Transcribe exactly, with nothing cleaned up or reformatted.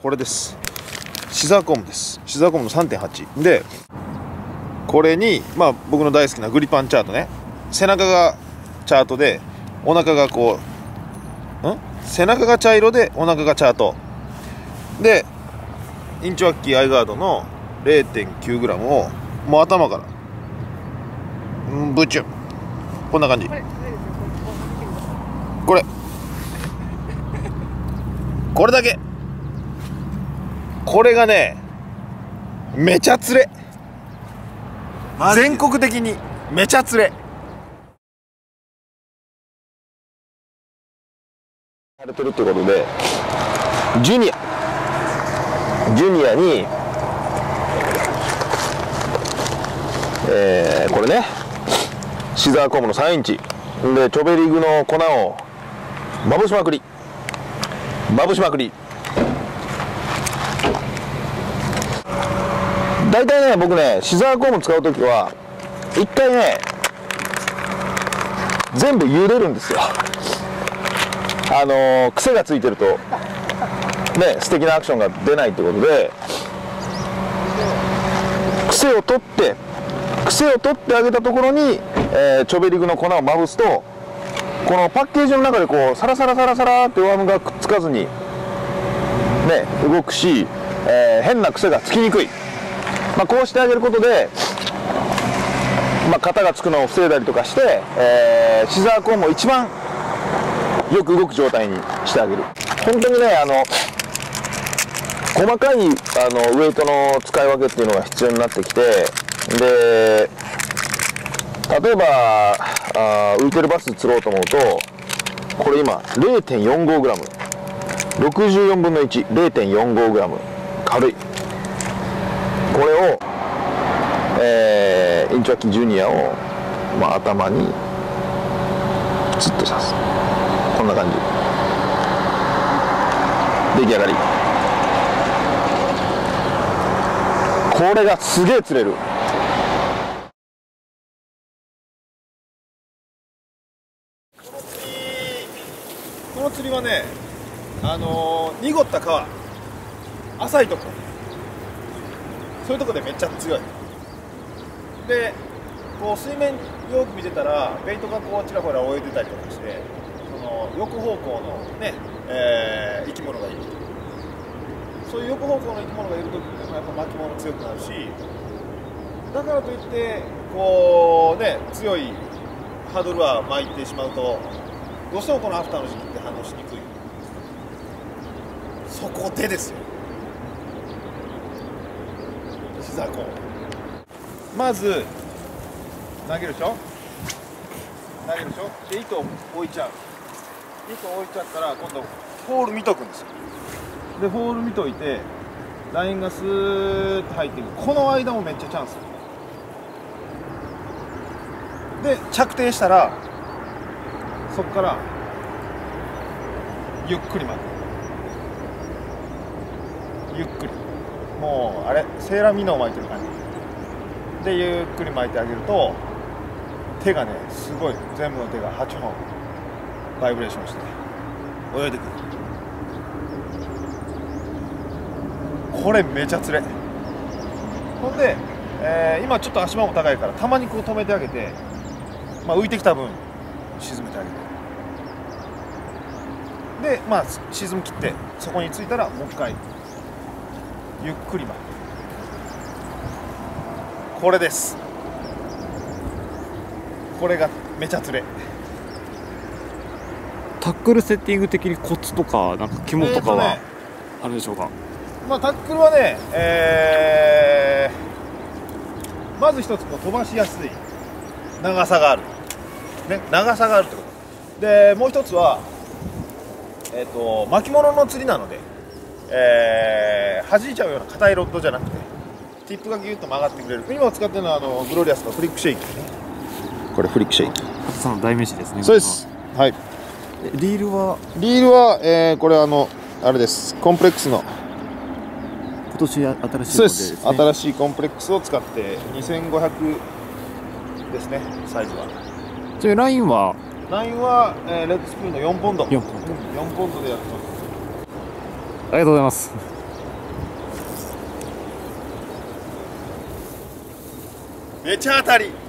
これです。シザーコームです。シザーコームの さんてんはち で、これにまあ僕の大好きなグリパンチャートね。背中がチャートでお腹がこうん背中が茶色でお腹がチャートで、インチョアッキーアイガードの れいてんきゅうグラム をもう頭からブチュン、こんな感じ。これこれだけ、これがねめちゃ釣れ、全国的にめちゃ釣れされてるってことで、ジュニアジュニアに、えー、これねシザーコームのさんインチでチョベリグの粉をまぶしまくりまぶしまくり大体ね、僕ねシザーコーム使う時は一回ね全部茹でるんですよ。あのー、癖がついてるとね素敵なアクションが出ないってことで、癖を取って癖を取ってあげたところに、えー、チョベリグの粉をまぶすと、このパッケージの中でこうサラサラサラサラってワームがくっつかずにね動くし、えー、変な癖がつきにくい、まあ、こうしてあげることで、まあ、型がつくのを防いだりとかして、えー、シザーコームを一番よく動く状態にしてあげる。本当にね、あの細かいあのウェイトの使い分けっていうのが必要になってきて、で例えばあ浮いてるバス釣ろうと思うと、これ今 れいてんよんごグラム、ろくじゅうよんぶんのいち、れいてんよんごグラム、軽い。これを、えー、インチョアッキージュニアを、まあ、頭にツッと刺す。こんな感じ。出来上がり。これがすげえ釣れる。この釣りはね、あのー、濁った川、浅いとこ、そういうとこでめっちゃ強い。で、こう水面よく見てたらベイトがこうちらほら泳いでたりとかして、その横方向のね、えー、生き物がいる。そういう横方向の生き物がいるときにやっぱ巻き物強くなるし、だからといってこうね強いハードルは巻いてしまうと、どうしてもこのアフターの時期って反応しにくい。そこでですよ、シザーコーム。まず投げるでしょ、投げるでしょ、で糸を置いちゃう。糸を置いちゃったら今度ホール見とくんですよ。でホール見といてラインがスーッと入っていく。この間もめっちゃチャンスで、着底したらそこからゆっくり巻く。ゆっくり、もうあれセーラーミノを巻いてる感じでゆっくり巻いてあげると、手がねすごい、全部の手がはっぽんバイブレーションして泳いでくる。これめちゃ釣れ。ほんで、えー、今ちょっと足場も高いからたまにこう止めてあげて、まあ、浮いてきた分沈めてあげる。でまあ沈み切ってそこに着いたらもう一回ゆっくり巻く。これです。これがめちゃ釣れ。 タックルセッティング的にコツとかなんか肝とかはあるでしょうか。 まあ、タックルはね、えー、まず一つこう飛ばしやすい長さがある、ね、長さがあるってことで、もう一つは、えー、と巻物の釣りなので、えー、弾いちゃうような硬いロッドじゃなくてティップがギュッと曲がってくれる。今使ってるのはあのグロリアスのフリックシェイキ、これフリックシェイキ、 畑さんの代名詞ですね。 そうです。はい。 リールはリールは、えー、これはあのあれです、コンプレックスの今年新しいモデルですね。 そうです。新しいコンプレックスを使ってにせんごひゃくですね、サイズは。 それラインはラインは、えー、レッドスプーンのよんポンド。 よんポンド。 うん、よんポンドでやってます。 ありがとうございます。 めちゃ当たり。